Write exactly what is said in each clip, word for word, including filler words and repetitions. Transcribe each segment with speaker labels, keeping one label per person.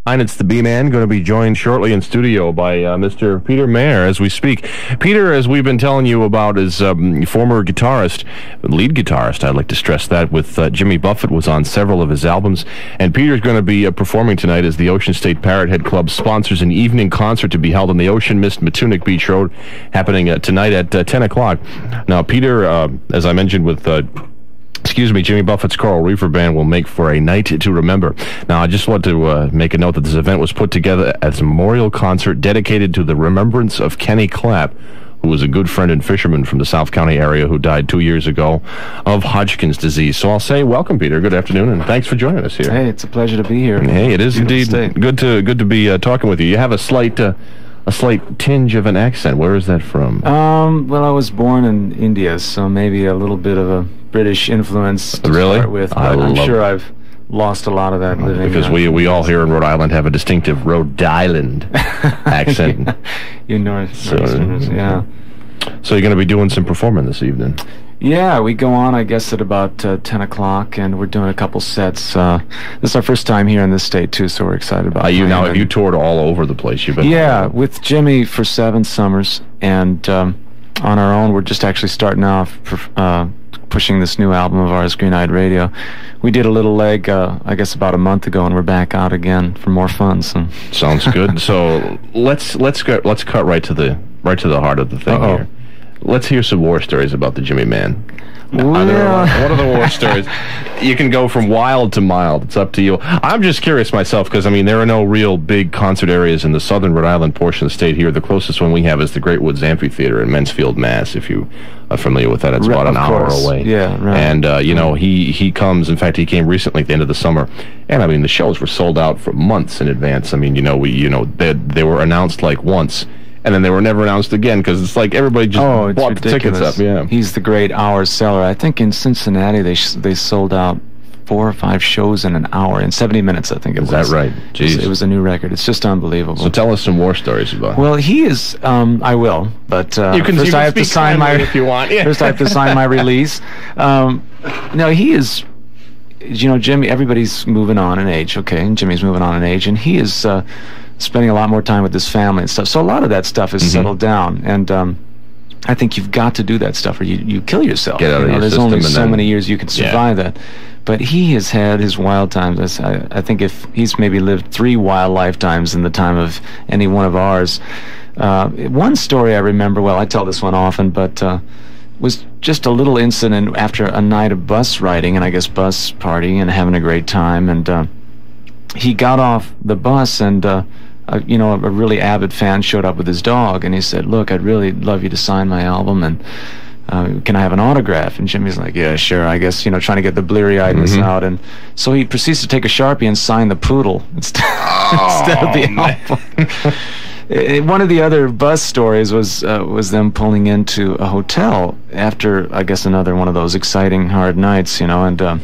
Speaker 1: And it's the B-Man, going to be joined shortly in studio by uh, Mister Peter Mayer as we speak. Peter, as we've been telling you about, is um, former guitarist, lead guitarist, I'd like to stress that, with uh, Jimmy Buffett, was on several of his albums. And Peter's going to be uh, performing tonight as the Ocean State Parrot Head Club sponsors an evening concert to be held on the Ocean Mist Matunic Beach Road, happening uh, tonight at uh, ten o'clock. Now, Peter, uh, as I mentioned with... Uh, Excuse me, Jimmy Buffett's Coral Reefer Band will make for a night to remember. Now, I just want to uh, make a note that this event was put together as a memorial concert dedicated to the remembrance of Kenny Clapp, who was a good friend and fisherman from the South County area who died two years ago of Hodgkin's disease. So I'll say welcome, Peter. Good afternoon, and thanks for joining us here.
Speaker 2: Hey, it's a pleasure to be here.
Speaker 1: Hey, it is
Speaker 2: Beautiful
Speaker 1: indeed
Speaker 2: state.
Speaker 1: good to good to be uh, talking with you. You have a slight uh, a slight tinge of an accent. Where is that from?
Speaker 2: Um, well, I was born in India, so maybe a little bit of a British influence to
Speaker 1: Really?
Speaker 2: start with. But
Speaker 1: I
Speaker 2: I'm
Speaker 1: love-
Speaker 2: sure I've lost a lot of that living.
Speaker 1: Because
Speaker 2: uh,
Speaker 1: we we all here in Rhode Island have a distinctive Rhode Island accent.
Speaker 2: you North,
Speaker 1: So-
Speaker 2: Northerners, yeah.
Speaker 1: So you're going to be doing some performing this evening.
Speaker 2: Yeah, we go on, I guess, at about uh, ten o'clock, and we're doing a couple sets. Uh, this is our first time here in this state, too, so we're excited about
Speaker 1: Uh,
Speaker 2: it.
Speaker 1: you now have you toured all over the place? You've been
Speaker 2: Yeah, with Jimmy for seven summers, and um, on our own, we're just actually starting off uh, pushing this new album of ours, Green Eyed Radio. We did a little leg, uh, I guess, about a month ago, and we're back out again for more fun. So
Speaker 1: Sounds good. So let's let's go, let's cut right to the right to the heart of the thing
Speaker 2: Uh-oh.
Speaker 1: here. Let's hear some war stories about the Jimmy Man.
Speaker 2: Well,
Speaker 1: Are there- what are the war stories? You can go from wild to mild. It's up to you. I'm just curious myself because, I mean, there are no real big concert areas in the southern Rhode Island portion of the state here. The closest one we have is the Great Woods Amphitheater in Mansfield, Mass. If you are familiar with that, it's
Speaker 2: Right,
Speaker 1: about an
Speaker 2: of
Speaker 1: hour
Speaker 2: course.
Speaker 1: away.
Speaker 2: Yeah, right.
Speaker 1: And, uh, you know, he, he comes, in fact, he came recently at the end of the summer. And, I mean, the shows were sold out for months in advance. I mean, you know, we, you know, they, they were announced like once. And then they were never announced again because it's like everybody just
Speaker 2: oh, it's
Speaker 1: bought
Speaker 2: ridiculous.
Speaker 1: the tickets up. Yeah.
Speaker 2: He's the great hour seller. I think in Cincinnati they sh- they sold out four or five shows in an hour, in seventy minutes, I think it
Speaker 1: Is
Speaker 2: was.
Speaker 1: that right?
Speaker 2: It
Speaker 1: Jeez.
Speaker 2: was, it was a new record. It's just unbelievable.
Speaker 1: So tell us some war stories about him.
Speaker 2: Well, he is. Um, I will, but uh,
Speaker 1: You can-
Speaker 2: first
Speaker 1: you can
Speaker 2: I have to
Speaker 1: speak
Speaker 2: sign my.
Speaker 1: kindly if you want. Yeah.
Speaker 2: First, I have to sign my release. Um, no, he is. You know, Jimmy. Everybody's moving on in age, okay, and Jimmy's moving on in age, and he is uh, spending a lot more time with his family and stuff. So a lot of that stuff is
Speaker 1: Mhm.
Speaker 2: settled down, and um, I think you've got to do that stuff, or you you kill yourself.
Speaker 1: Get out
Speaker 2: you
Speaker 1: of
Speaker 2: know,
Speaker 1: your
Speaker 2: there's
Speaker 1: system
Speaker 2: only
Speaker 1: and
Speaker 2: so
Speaker 1: then-
Speaker 2: many years you can
Speaker 1: Yeah.
Speaker 2: survive that. But he has had his wild times. I, I think if he's maybe lived three wild lifetimes in the time of any one of ours. Uh, one story I remember, well, I tell this one often, but uh, was just a little incident after a night of bus riding, and I guess bus partying and having a great time. And uh, he got off the bus, and uh, uh, you know, a really avid fan showed up with his dog, and he said, "Look, I'd really love you to sign my album, and uh, can I have an autograph?" And Jimmy's like, "Yeah, sure." I guess, you know, trying to get the bleary-eyedness
Speaker 1: Mhm.
Speaker 2: out, and so he proceeds to take a Sharpie and sign the poodle instead, instead of the
Speaker 1: man.
Speaker 2: album. Uh, One of the other bus stories was uh, was them pulling into a hotel after, I guess, another one of those exciting hard nights, you know, and uh,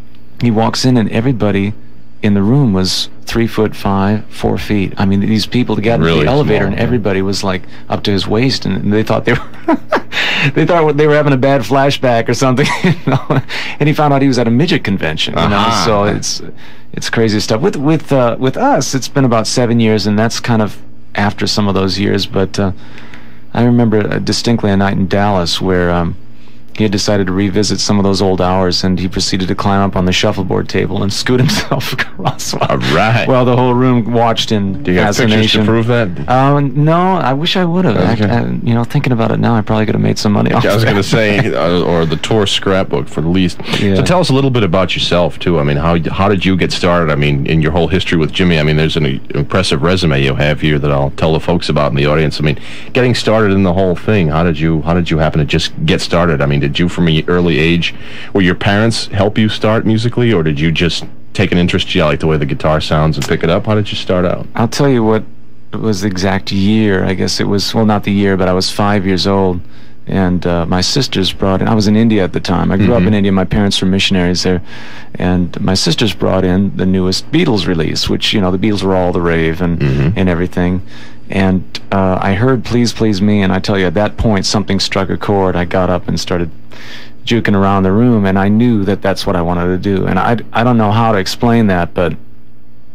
Speaker 2: he walks in and everybody in the room was three foot five, four feet. I mean, these people got into
Speaker 1: Really
Speaker 2: the elevator
Speaker 1: small,
Speaker 2: and
Speaker 1: yeah.
Speaker 2: everybody was like up to his waist, and they thought they were they thought they were having a bad flashback or something, you know. And he found out he was at a midget convention, you know.
Speaker 1: Uh-huh.
Speaker 2: So it's it's crazy stuff. With with uh, with us, it's been about seven years, and that's kind of after some of those years. But uh, I remember uh, distinctly a night in Dallas where um, he had decided to revisit some of those old hours, and he proceeded to climb up on the shuffleboard table and scoot himself across.
Speaker 1: All right.
Speaker 2: Well, the whole room watched in
Speaker 1: Do you have pictures
Speaker 2: fascination.
Speaker 1: to prove that?
Speaker 2: Um, no, I wish I would have.
Speaker 1: Okay.
Speaker 2: I, I, you know, thinking about it now, I probably could have made some money off
Speaker 1: I was
Speaker 2: that.
Speaker 1: going to say, uh, or the tour scrapbook for the least.
Speaker 2: Yeah.
Speaker 1: So tell us a little bit about yourself, too. I mean, how how did you get started? I mean, in your whole history with Jimmy, I mean, there's an impressive resume you have here that I'll tell the folks about in the audience. I mean, getting started in the whole thing, how did you how did you happen to just get started? I mean, did you, from an early age, were your parents help you start musically, or did you just take an interest, you like the way the guitar sounds, and pick it up? How did you start out?
Speaker 2: I'll tell you what was the exact year. I guess it was, well, not the year, but I was five years old, and uh, my sisters brought in, I was in India at the time. I grew up
Speaker 1: Mhm.
Speaker 2: in India. My parents were missionaries there, and my sisters brought in the newest Beatles release, which, you know, the Beatles were all the rave and,
Speaker 1: Mhm.
Speaker 2: and everything. And uh, I heard Please Please Me, and I tell you, at that point, something struck a chord. I got up and started juking around the room, and I knew that that's what I wanted to do. And I, I don't know how to explain that, but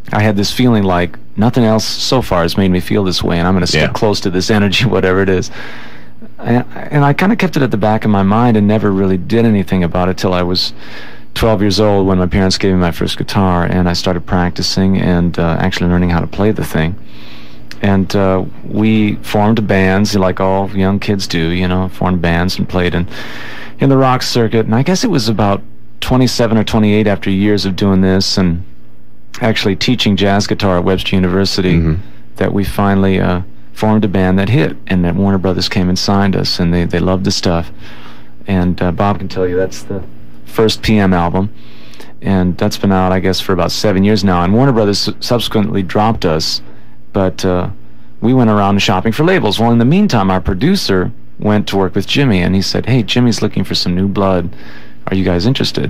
Speaker 2: I had this feeling like nothing else so far has made me feel this way, and I'm going to stick
Speaker 1: Yeah.
Speaker 2: close to this energy, whatever it is. And, and I kind of kept it at the back of my mind and never really did anything about it till I was twelve years old, when my parents gave me my first guitar, and I started practicing and uh, actually learning how to play the thing. And uh, we formed bands, like all young kids do, you know, formed bands and played in, in the rock circuit. And I guess it was about twenty-seven or twenty-eight after years of doing this and actually teaching jazz guitar at Webster University
Speaker 1: Mhm.
Speaker 2: that we finally uh, formed a band that hit, and that Warner Brothers came and signed us, and they, they loved the stuff. And uh, Bob can tell you that's the first P M album, and that's been out, I guess, for about seven years now. And Warner Brothers subsequently dropped us, but uh, we went around shopping for labels. Well, in the meantime, our producer went to work with Jimmy, and he said, "Hey, Jimmy's looking for some new blood. Are you guys interested?"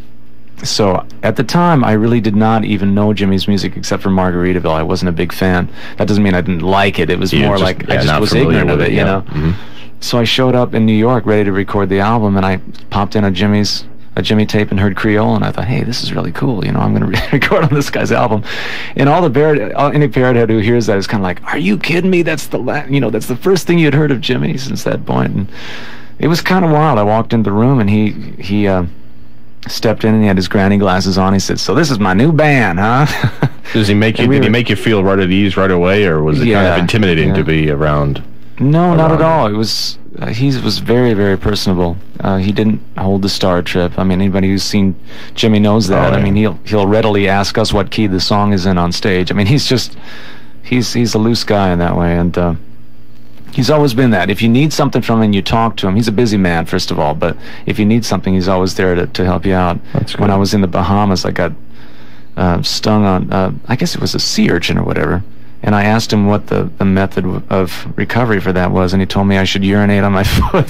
Speaker 2: So at the time, I really did not even know Jimmy's music except for Margaritaville. I wasn't a big fan. That doesn't mean I didn't like it. It was
Speaker 1: You're
Speaker 2: more
Speaker 1: just,
Speaker 2: like
Speaker 1: yeah,
Speaker 2: I just
Speaker 1: not
Speaker 2: was
Speaker 1: familiar
Speaker 2: ignorant of
Speaker 1: with
Speaker 2: it,
Speaker 1: it,
Speaker 2: you
Speaker 1: yeah.
Speaker 2: know.
Speaker 1: Mhm.
Speaker 2: So I showed up in New York ready to record the album, and I popped in a Jimmy's a Jimmy tape and heard Creole, and I thought, hey, this is really cool. You know, I'm going to re- record on this guy's album. And all the parrot, all, any parrot head who hears that is kind of like, are you kidding me? That's the la- you know, that's the first thing you had heard of Jimmy since that point. And it was kind of wild. I walked into the room, and he he uh, stepped in, and he had his granny glasses on. He said, "So this is my new band, huh?"
Speaker 1: Does he make you?
Speaker 2: And we
Speaker 1: Did he
Speaker 2: were-
Speaker 1: make you feel right at ease right away, or was it kind
Speaker 2: Yeah,
Speaker 1: of intimidating
Speaker 2: yeah.
Speaker 1: to be around?
Speaker 2: No, not at
Speaker 1: around
Speaker 2: all. It was uh, he was very, very personable. Uh, he didn't hold the star trip. I mean, anybody who's seen Jimmy knows that.
Speaker 1: Oh,
Speaker 2: I
Speaker 1: yeah.
Speaker 2: mean, he'll he'll readily ask us what key the song is in on stage. I mean, he's just he's he's a loose guy in that way, and uh, he's always been that. If you need something from him, you talk to him. He's a busy man, first of all, but if you need something, he's always there to to help you out.
Speaker 1: That's
Speaker 2: When
Speaker 1: good.
Speaker 2: I was in the Bahamas, I got uh, stung on uh, I guess it was a sea urchin or whatever. And I asked him what the, the method w- of recovery for that was, and he told me I should urinate on my foot.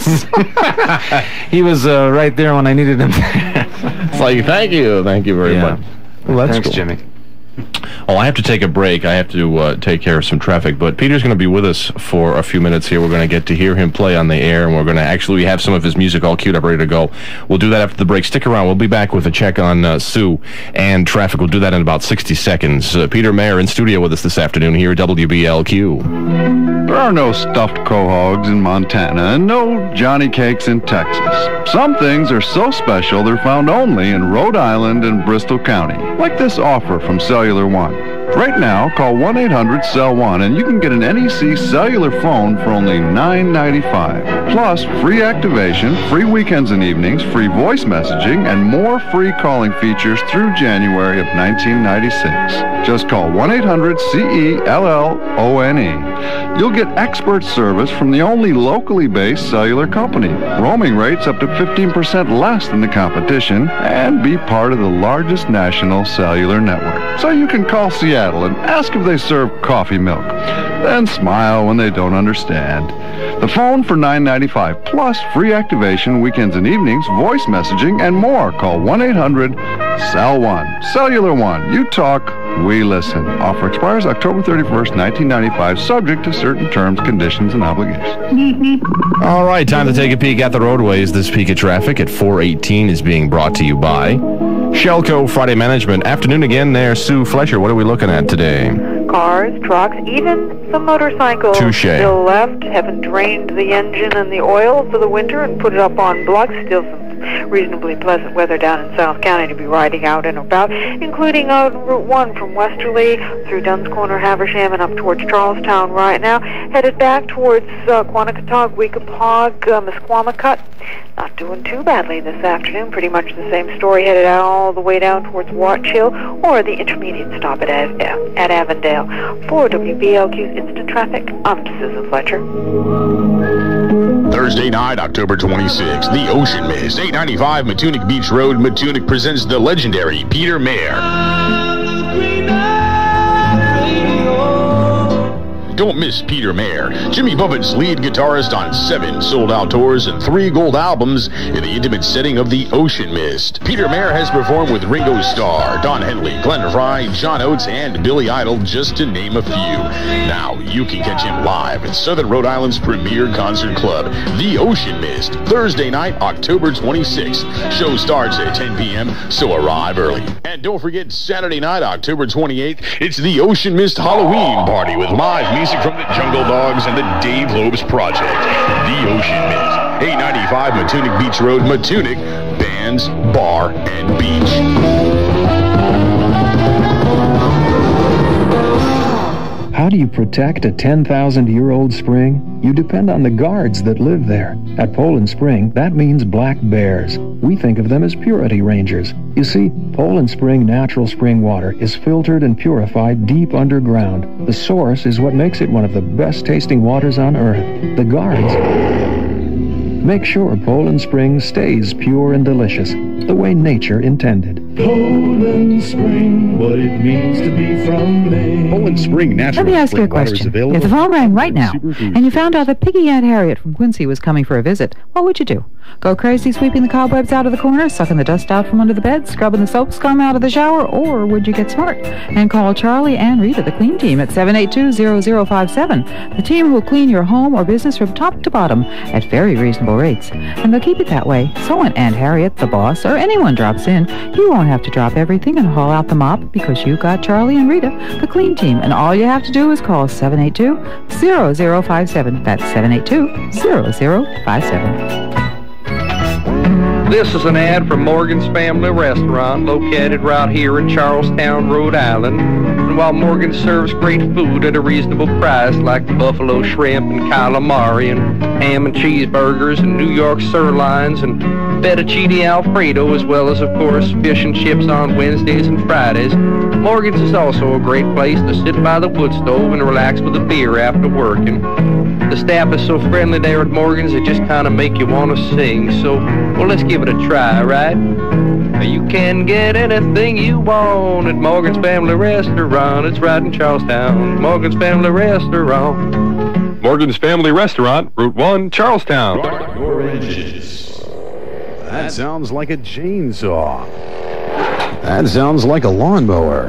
Speaker 2: He was uh, right there when I needed him.
Speaker 1: It's like, thank you, thank you very
Speaker 2: Yeah.
Speaker 1: much. Well, that's
Speaker 2: Thanks,
Speaker 1: cool.
Speaker 2: Jimmy.
Speaker 1: Oh, I have to take a break. I have to uh, take care of some traffic. But Peter's going to be with us for a few minutes here. We're going to get to hear him play on the air, and we're going to actually have some of his music all queued up, ready to go. We'll do that after the break. Stick around. We'll be back with a check on uh, Sue and traffic. We'll do that in about sixty seconds. Uh, Peter Mayer in studio with us this afternoon here at W B L Q.
Speaker 3: There are no stuffed quahogs in Montana and no Johnny Cakes in Texas. Some things are so special they're found only in Rhode Island and Bristol County, like this offer from Cellular One. Right now, call one eight hundred S E L one and you can get an N E C cellular phone for only nine ninety-five. Plus, free activation, free weekends and evenings, free voice messaging, and more free calling features through January of nineteen ninety-six. Just call one eight hundred C E L L O N E. You'll get expert service from the only locally based cellular company, roaming rates up to fifteen percent less than the competition, and be part of the largest national cellular network. So you can call Seattle and ask if they serve coffee milk, then smile when they don't understand. The phone for nine ninety-five, plus free activation, weekends and evenings, voice messaging, and more. Call one eight hundred S E L one. Cellular One. You talk, we listen. Offer expires October thirty-first, nineteen ninety-five, subject to certain terms, conditions, and obligations.
Speaker 1: All right, time to take a peek at the roadways. This peak of traffic at four eighteen is being brought to you by Shelco Friday Management. Afternoon again there, Sue Fletcher. What are we looking at today?
Speaker 4: Cars, trucks, even some motorcycles
Speaker 1: Touche.
Speaker 4: still left. Haven't drained the engine and the oil for the winter and put it up on blocks. Still some reasonably pleasant weather down in South County to be riding out and about, including on Route one from Westerly through Dunn's Corner, Haversham, and up towards Charlestown right now. Headed back towards uh, Quanakatog, Weekapaug, uh, Misquamicut. Not doing too badly this afternoon. Pretty much the same story, headed out all the way down towards Watch Hill or the intermediate stop at, Av- at Avondale. For W B L Q's Instant Traffic, I'm Susan Fletcher.
Speaker 5: Thursday night, October twenty-sixth, the Ocean Mist, eight ninety-five Matunic Beach Road, Matunic presents the legendary Peter Mayer. Don't miss Peter Mayer, Jimmy Buffett's lead guitarist on seven sold-out tours and three gold albums in the intimate setting of the Ocean Mist. Peter Mayer has performed with Ringo Starr, Don Henley, Glenn Frey, John Oates, and Billy Idol, just to name a few. Now you can catch him live at Southern Rhode Island's premier concert club, the Ocean Mist, Thursday night, October twenty-sixth. Show starts at ten p.m., so arrive early. And don't forget Saturday night, October twenty-eighth, it's the Ocean Mist Halloween party with live music from the Jungle Dogs and the Dave Lopes Project. The Ocean Mist, eight ninety-five Matunic Beach Road, Matunic, bands, bar, and beach.
Speaker 6: How do you protect a ten thousand year old spring? You depend on the guards that live there. At Poland Spring, that means black bears. We think of them as purity rangers. You see, Poland Spring natural spring water is filtered and purified deep underground. The source is what makes it one of the best tasting waters on earth. The guards make sure Poland Spring stays pure and delicious, the way nature intended.
Speaker 7: Poland Spring, what it means to be from Maine.
Speaker 8: Poland Spring natural
Speaker 9: Let me ask you a
Speaker 8: spring water is
Speaker 9: question.
Speaker 8: available.
Speaker 9: If the phone rang right now,
Speaker 8: Superfoods.
Speaker 9: and you found out that Piggy Aunt Harriet from Quincy was coming for a visit, what would you do? Go crazy sweeping the cobwebs out of the corner, sucking the dust out from under the bed, scrubbing the soap scum out of the shower, or would you get smart and call Charlie and Rita, the clean team, at seven eight two, zero zero five seven? The team will clean your home or business from top to bottom at very reasonable rates. And they'll keep it that way, so when Aunt Harriet, the boss, or anyone drops in, you won't have to drop everything and haul out the mop because you got Charlie and Rita, the clean team, and all you have to do is call seven eight two, zero zero five seven. That's seven eight two, zero zero five seven.
Speaker 10: This is an ad from Morgan's Family Restaurant, located right here in Charlestown, Rhode Island. And while Morgan serves great food at a reasonable price, like buffalo shrimp and calamari and ham and cheeseburgers and New York sirloins and fettuccine alfredo, as well as, of course, fish and chips on Wednesdays and Fridays, Morgan's is also a great place to sit by the wood stove and relax with a beer after work. And the staff is so friendly there at Morgan's, they just kind of make you want to sing. So, well, let's give it a try, right? You can get anything you want at Morgan's Family Restaurant. It's right in Charlestown. Morgan's Family Restaurant.
Speaker 11: Morgan's Family Restaurant, Route one, Charlestown.
Speaker 8: Your engines. That sounds like a chainsaw. That sounds like a lawnmower.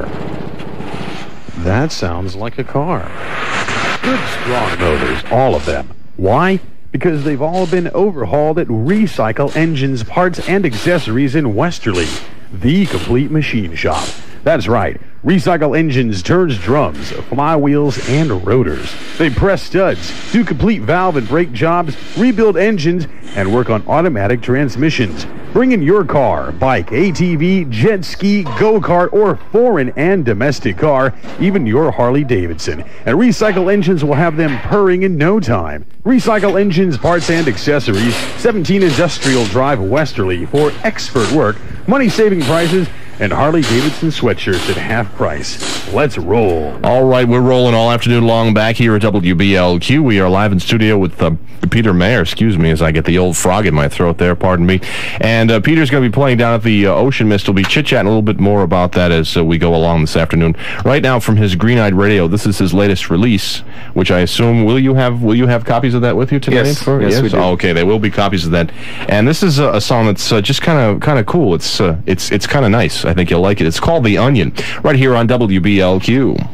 Speaker 8: That sounds like a car. Good strong motors, all of them. Why? Because they've all been overhauled at Recycle Engines Parts and Accessories in Westerly, the complete machine shop. That's right. Recycle Engines turns drums, flywheels, and rotors. They press studs, do complete valve and brake jobs, rebuild engines, and work on automatic transmissions. Bring in your car, bike, A T V, jet ski, go-kart, or foreign and domestic car, even your Harley-Davidson. And Recycle Engines will have them purring in no time. Recycle Engines Parts and Accessories, seventeen Industrial Drive, Westerly, for expert work, money-saving prices, and Harley-Davidson sweatshirts at half price. Let's roll.
Speaker 1: All right, we're rolling all afternoon long back here at W B L Q. We are live in studio with uh, Peter Mayer, excuse me, as I get the old frog in my throat there, pardon me. And uh, Peter's going to be playing down at the uh, Ocean Mist. We'll be chit-chatting a little bit more about that as uh, we go along this afternoon. Right now, from his Green-Eyed Radio, this is his latest release, which I assume, will you have will you have copies of that with you tonight?
Speaker 2: Yes,
Speaker 1: for,
Speaker 2: yes,
Speaker 1: yes?
Speaker 2: we do.
Speaker 1: Oh, okay, there will be copies of that. And this is a, a song that's uh, just kind of kind of cool. It's uh, it's it's kind of nice. I think you'll like it. It's called The Onion, right here on W B L Q.
Speaker 12: It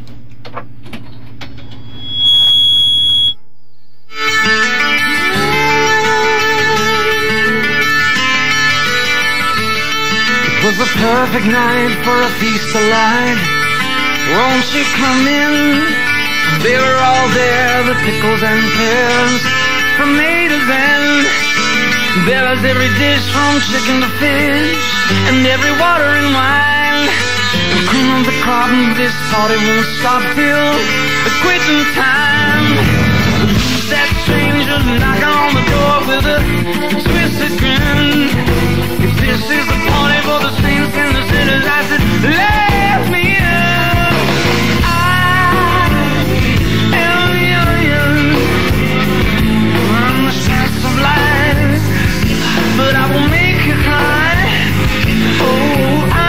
Speaker 12: was a perfect night for a feast of light. Won't you come in? They were all there, the pickles and pears, from A to Z. There was every dish from chicken to fish, and every water and wine. The cream of the crop, and this party won't stop till the quitting time. That stranger's knocking on the door with a twisted grin. If this is the party for the saints and the sinners, I said, let me in. I am young, I'm the sense of life, but I will make you cry. Oh, I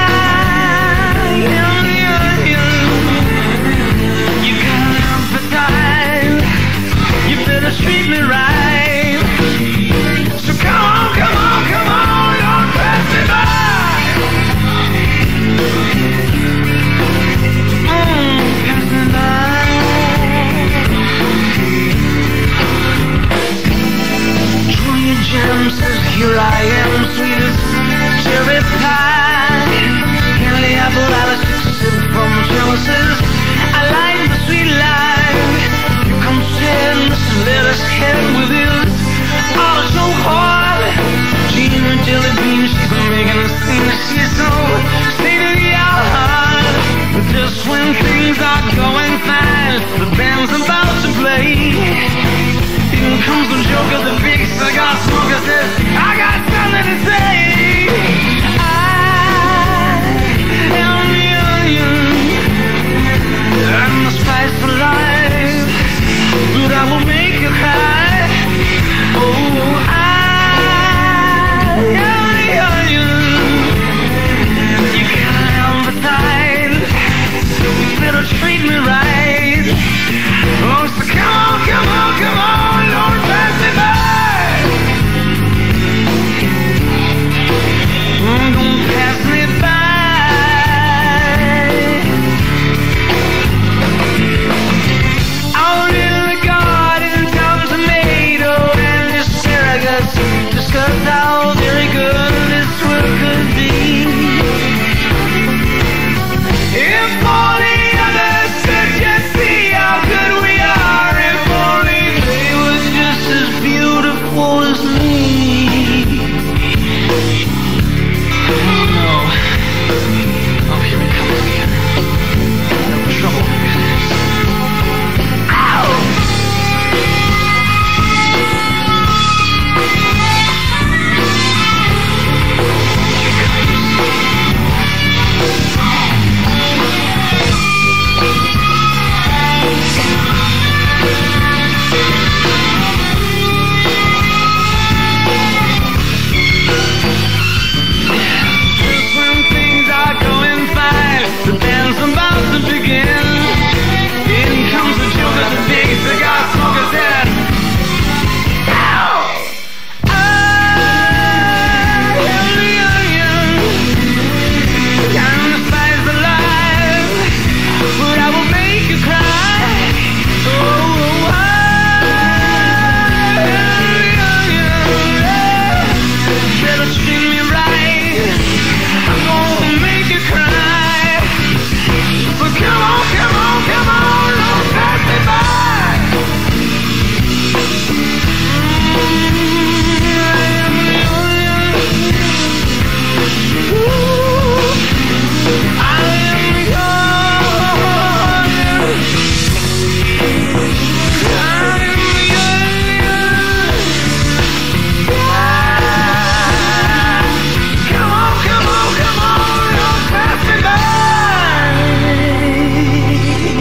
Speaker 12: am young. You got an appetite.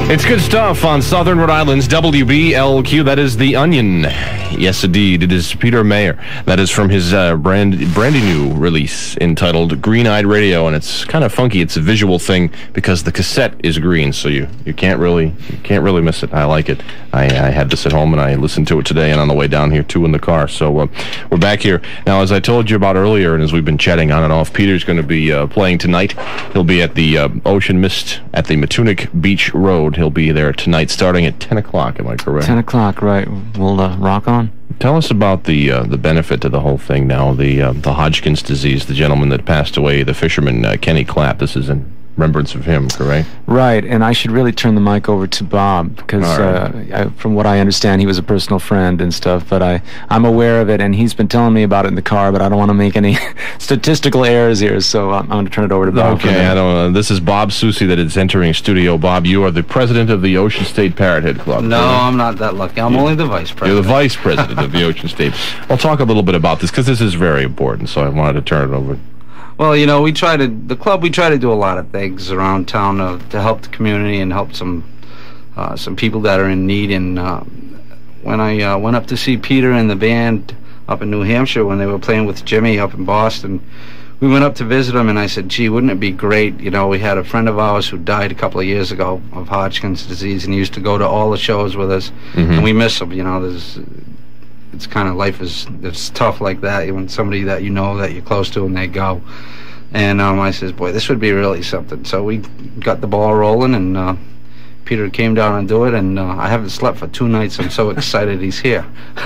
Speaker 1: It's good stuff on Southern Rhode Island's W B L Q. That is The Onion. Yes, indeed. It is Peter Mayer. That is from his uh, brand, brandy new release entitled Green Eyed Radio, and it's kind of funky. It's a visual thing because the cassette is green, so you, you can't really you can't really miss it. I like it. I, I had this at home, and I listened to it today and on the way down here, too, in the car. So uh, we're back here. Now, as I told you about earlier, and as we've been chatting on and off, Peter's going to be uh, playing tonight. He'll be at the uh, Ocean Mist at the Matunic Beach Road. He'll be there tonight starting at ten o'clock, am I correct?
Speaker 2: ten o'clock, right. We'll uh, rock on.
Speaker 1: Tell us about the uh, the benefit to the whole thing now, the uh, the Hodgkin's disease, the gentleman that passed away, the fisherman uh, Kenny Clapp. This is in remembrance of him, correct?
Speaker 2: Right, and I should really turn the mic over to Bob, because right. uh, I, from what I understand, he was a personal friend and stuff, but I, I'm aware of it, and he's been telling me about it in the car, but I don't want to make any statistical errors here, so I'm, I'm going to turn it over to Bob.
Speaker 1: Okay, I don't know. This is Bob Soucy that is entering studio. Bob, you are the president of the Ocean State Parrothead Club.
Speaker 13: No, right? I'm not that lucky. I'm you, only the vice president.
Speaker 1: You're the vice president of the Ocean State. I'll talk a little bit about this, because this is very important, so I wanted to turn it over.
Speaker 13: Well, you know, we try to, the club, we try to do a lot of things around town uh, to help the community and help some uh, some people that are in need. And uh, when I uh, went up to see Peter and the band up in New Hampshire when they were playing with Jimmy up in Boston, we went up to visit them, and I said, gee, wouldn't it be great? You know, we had a friend of ours who died a couple of years ago of Hodgkin's disease, and he used to go to all the shows with us, mm-hmm. and we miss him. You know, there's... It's kind of, life is, it's tough like that when somebody that you know that you're close to and they go. And um, I says, boy, this would be really something. So we got the ball rolling, and uh, Peter came down and do it, and uh, I haven't slept for two nights. I'm so excited he's here.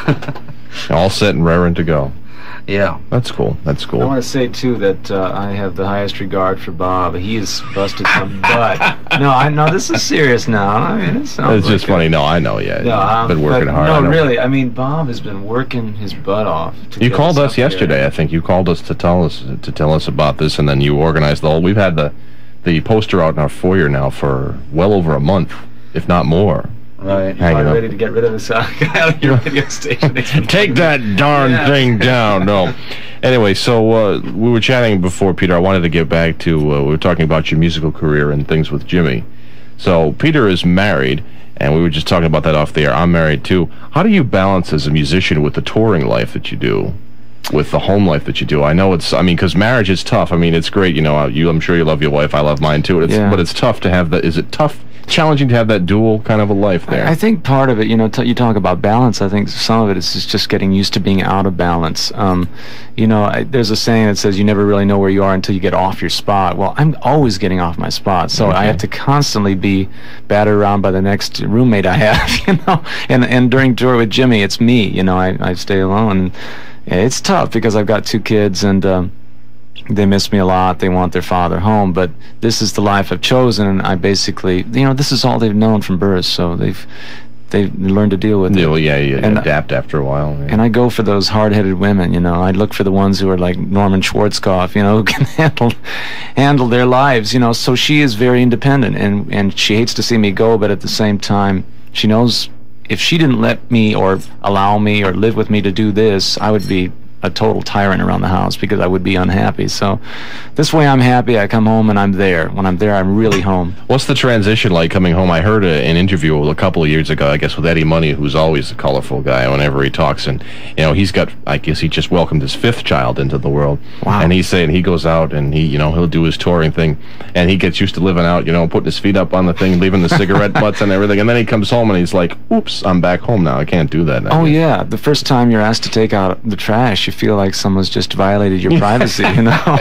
Speaker 1: All set and raring to go.
Speaker 13: Yeah.
Speaker 1: That's cool. That's cool.
Speaker 2: I want to say, too, that uh, I have the highest regard for Bob. He has busted some butt. No, I know this is serious now. I mean, it sounds
Speaker 1: It's just
Speaker 2: like
Speaker 1: funny. No, I know, yeah.
Speaker 2: No, um,
Speaker 1: been working
Speaker 2: but,
Speaker 1: hard.
Speaker 2: No, I really. I mean, Bob has been working his butt off.
Speaker 1: You called us, us yesterday, here. I think. You called us to tell us to tell us about this, and then you organized the whole... We've had the, the poster out in our foyer now for well over a month, if not more.
Speaker 13: Right.
Speaker 2: I'm ready to get rid of this guy out of your radio station.
Speaker 1: Take that darn yeah. thing down. No. Anyway, so uh, we were chatting before, Peter. I wanted to get back to, uh, we were talking about your musical career and things with Jimmy. So Peter is married, and we were just talking about that off the air. I'm married, too. How do you balance as a musician with the touring life that you do, with the home life that you do? I know it's, I mean, because marriage is tough. I mean, it's great, you know, you, I'm sure you love your wife. I love mine, too. It's, yeah. But it's tough to have that. Is it tough? Challenging to have that dual kind of a life there.
Speaker 2: I, I think part of it, you know, t you talk about balance. I think some of it is just getting used to being out of balance. Um, you know, I, there's a saying that says you never really know where you are until you get off your spot. Well, I'm always getting off my spot, so okay. I have to constantly be battered around by the next roommate I have. You know, and and during tour with Jimmy, it's me. You know, I I stay alone. And it's tough because I've got two kids and. Um, They miss me a lot. They want their father home, but this is the life I've chosen, and I basically, you know, this is all they've known from birth, so they've they've learned to deal with
Speaker 1: yeah,
Speaker 2: it.
Speaker 1: Well, yeah, you
Speaker 2: and
Speaker 1: adapt after a while. Yeah.
Speaker 2: And I go for those hard-headed women, you know. I look for the ones who are like Norman Schwarzkopf, you know, who can handle handle their lives, you know. So she is very independent, and and she hates to see me go, but at the same time, she knows if she didn't let me or allow me or live with me to do this, I would be a total tyrant around the house because I would be unhappy. So this way I'm happy. I come home and I'm there. When I'm there, I'm really home.
Speaker 1: What's the transition like coming home? I heard a, an interview a couple of years ago, I guess, with Eddie Money, who's always a colorful guy whenever he talks. And, you know, he's got, I guess he just welcomed his fifth child into the world.
Speaker 2: Wow.
Speaker 1: And he's saying he goes out and he, you know, he'll do his touring thing. And he gets used to living out, you know, putting his feet up on the thing, leaving the cigarette butts and everything. And then he comes home and he's like, oops, I'm back home now. I can't do that now.
Speaker 2: Oh, yeah. The first time you're asked to take out the trash, you feel like someone's just violated your privacy, you know.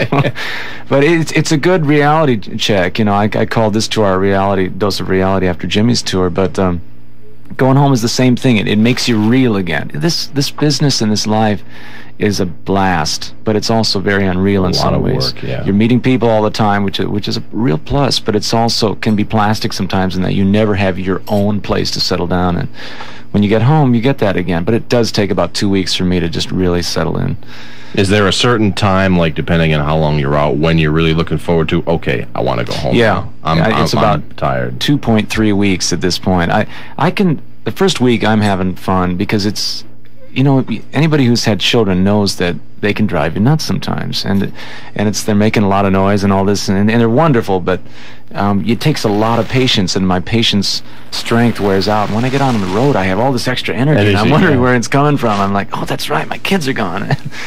Speaker 2: But it's it's a good reality check, you know. I, I called this tour our reality dose of reality after Jimmy's tour, but um, going home is the same thing. It, it makes you real again. This this business and this life is a blast, but it's also very unreal in some ways.
Speaker 1: Work, yeah.
Speaker 2: You're meeting people all the time, which is, which is a real plus, but it's also can be plastic sometimes in that you never have your own place to settle down in. When you get home, you get that again, but it does take about two weeks for me to just really settle in.
Speaker 1: Is there a certain time, like depending on how long you're out, when you're really looking forward to, okay, I want to go home
Speaker 2: yeah.
Speaker 1: now. I'm,
Speaker 2: yeah, it's
Speaker 1: I'm,
Speaker 2: about
Speaker 1: I'm tired.
Speaker 2: two point three weeks at this point. I, I can, the first week I'm having fun because it's, you know, anybody who's had children knows that they can drive you nuts sometimes, and and it's they're making a lot of noise and all this, and, and they're wonderful, but um, it takes a lot of patience, and my patience strength wears out. And when I get on the road, I have all this extra energy, and I'm wondering where it's coming from. I'm like, oh, that's right, my kids are gone.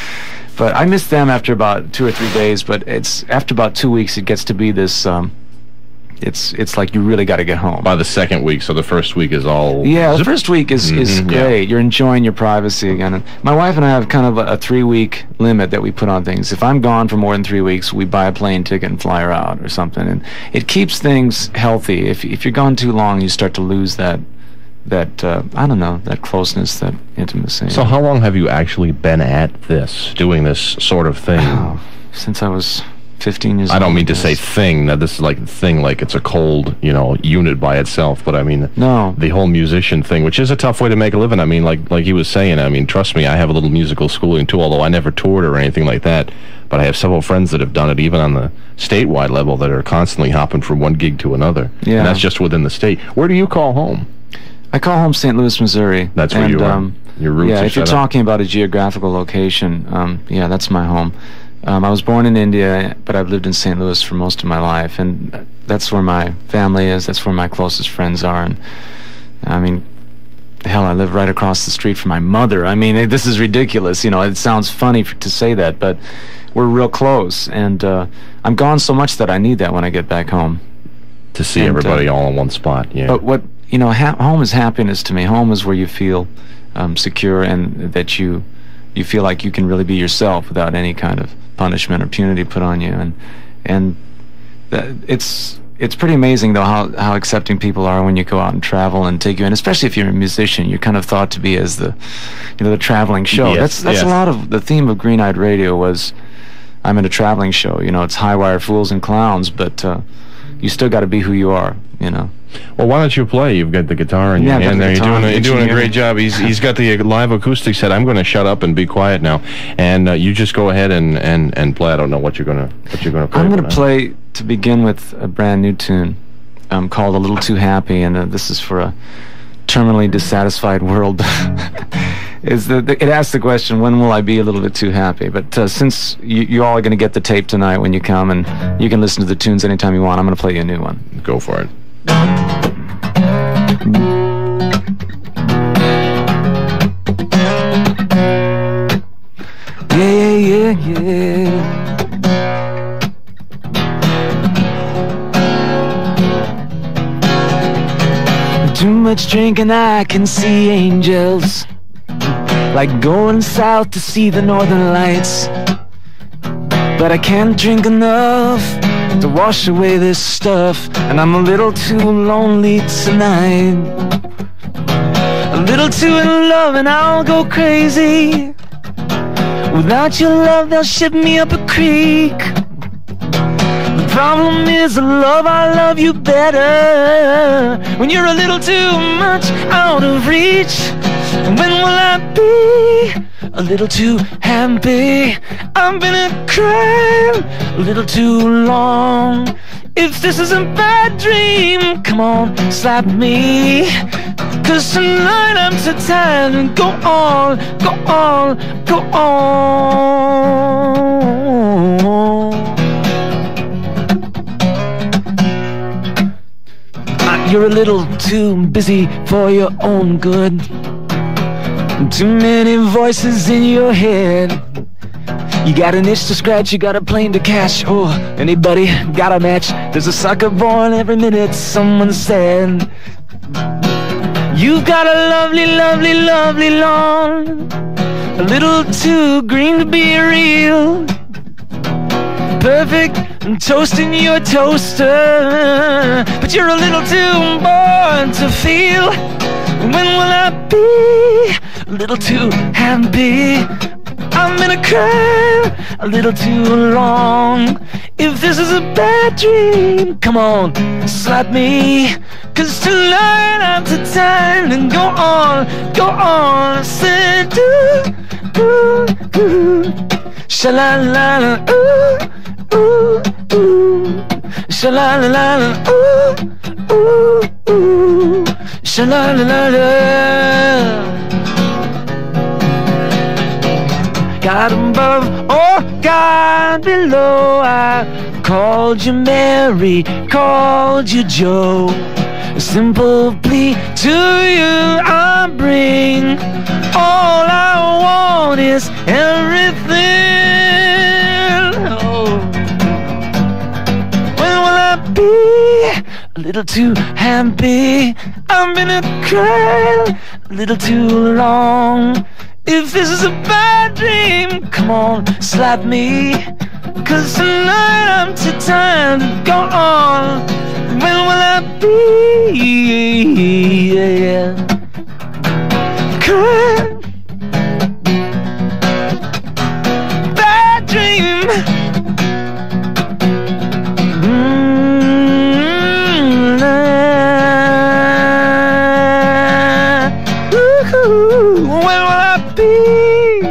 Speaker 2: But I miss them after about two or three days. But it's after about two weeks, it gets to be this. Um, It's it's like you really got to get home.
Speaker 1: By the second week, so the first week is all...
Speaker 2: Yeah, the first week is, is
Speaker 1: Mhm,
Speaker 2: great.
Speaker 1: yeah.
Speaker 2: You're enjoying your privacy again. And my wife and I have kind of a, a three-week limit that we put on things. If I'm gone for more than three weeks, we buy a plane ticket and fly her out or something. And it keeps things healthy. If if you're gone too long, you start to lose that, that uh, I don't know, that closeness, that intimacy.
Speaker 1: So how long have you actually been at this, doing this sort of thing?
Speaker 2: Oh, since I was fifteen years old.
Speaker 1: I don't mean to say thing. Now, this is like the thing, like it's a cold, you know, unit by itself. But I mean,
Speaker 2: no,
Speaker 1: the whole musician thing, which is a tough way to make a living. I mean, like like he was saying. I mean, trust me, I have a little musical schooling too. Although I never toured or anything like that, but I have several friends that have done it, even on the statewide level, that are constantly hopping from one gig to another.
Speaker 2: Yeah,
Speaker 1: and that's just within the state. Where do you call home?
Speaker 2: I call home Saint Louis, Missouri.
Speaker 1: That's where
Speaker 2: and,
Speaker 1: you are.
Speaker 2: Um,
Speaker 1: Your roots
Speaker 2: yeah,
Speaker 1: are
Speaker 2: if you're
Speaker 1: set up.
Speaker 2: talking about a geographical location, um, yeah, that's my home. Um, I was born in India, but I've lived in Saint Louis for most of my life, and that's where my family is. That's where my closest friends are. And I mean, hell, I live right across the street from my mother. I mean, this is ridiculous. You know, it sounds funny f to say that, but we're real close. And uh, I'm gone so much that I need that when I get back home.
Speaker 1: To see
Speaker 2: And,
Speaker 1: everybody
Speaker 2: uh,
Speaker 1: all in one spot, yeah.
Speaker 2: But what, you know, ha home is happiness to me. Home is where you feel um, secure, and that you you feel like you can really be yourself without any kind of punishment or punity put on you. And and that, it's it's pretty amazing, though, how, how accepting people are when you go out and travel and take you in, especially if you're a musician. You're kind of thought to be as the, you know, the traveling show.
Speaker 1: Yes,
Speaker 2: that's that's
Speaker 1: yes.
Speaker 2: a lot of the theme of Green Eyed Radio was, I'm in a traveling show. You know, it's high wire fools and clowns, but uh, you still got to be who you are, you know.
Speaker 1: Well, why don't you play? You've got the guitar in
Speaker 2: Yeah,
Speaker 1: your
Speaker 2: I've got
Speaker 1: hand
Speaker 2: the
Speaker 1: there. You're
Speaker 2: guitar.
Speaker 1: doing, a, you're
Speaker 2: Did you
Speaker 1: doing a
Speaker 2: hear
Speaker 1: great
Speaker 2: me?
Speaker 1: job. He's He's got the live acoustic set. I'm going to shut up and be quiet now, and uh, you just go ahead and, and, and play. I don't know what you're gonna what you're gonna play.
Speaker 2: I'm going
Speaker 1: but,
Speaker 2: to
Speaker 1: uh,
Speaker 2: play, to begin with, a brand new tune um, called A Little Too Happy, and uh, this is for a terminally dissatisfied world. Is the, the, it asks the question, when will I be a little bit too happy? But uh, since you, you all are going to get the tape tonight when you come, and you can listen to the tunes anytime you want, I'm going to play you a new one.
Speaker 1: Go for it.
Speaker 2: Yeah, yeah, yeah, yeah. Too much drinking, I can see angels, like going south to see the northern lights. But I can't drink enough to wash away this stuff, and I'm a little too lonely tonight. A little too in love and I'll go crazy. Without your love, they'll ship me up a creek. The problem is, love, I love you better when you're a little too much out of reach. And when will I be a little too happy? I've been a crying a little too long. If this is a bad dream, come on, slap me. Cause tonight I'm so tired, and go on, go on, go on. You're a little too busy for your own good. Too many voices in your head. You got an itch to scratch, you got a plane to catch. Oh, anybody got a match? There's a sucker born every minute, someone said. You've got a lovely, lovely, lovely lawn, a little too green to be real. Perfect toast in your toaster, but you're a little too born to feel. When will I be a little too happy? I'm gonna cry a little too long. If this is a bad dream, come on, slap me. Cause tonight I'm too tired, and go on, go on. I said, do, do, do, sha-la-la-la, ooh, ooh, ooh, sha-la-la-la, ooh, ooh, ooh, sha-la-la-la-la.
Speaker 12: God above or God below. I called you Mary, called you Joe. A simple plea to you I bring. All I want is everything. Oh. When will I be a little too happy? I've been a crying a little too long. If this is a bad dream, come on, slap me. Cause tonight I'm too tired to go on. When will I be? Yeah. Crying. Bad dream. Mm-hmm. Ooh, when will I be?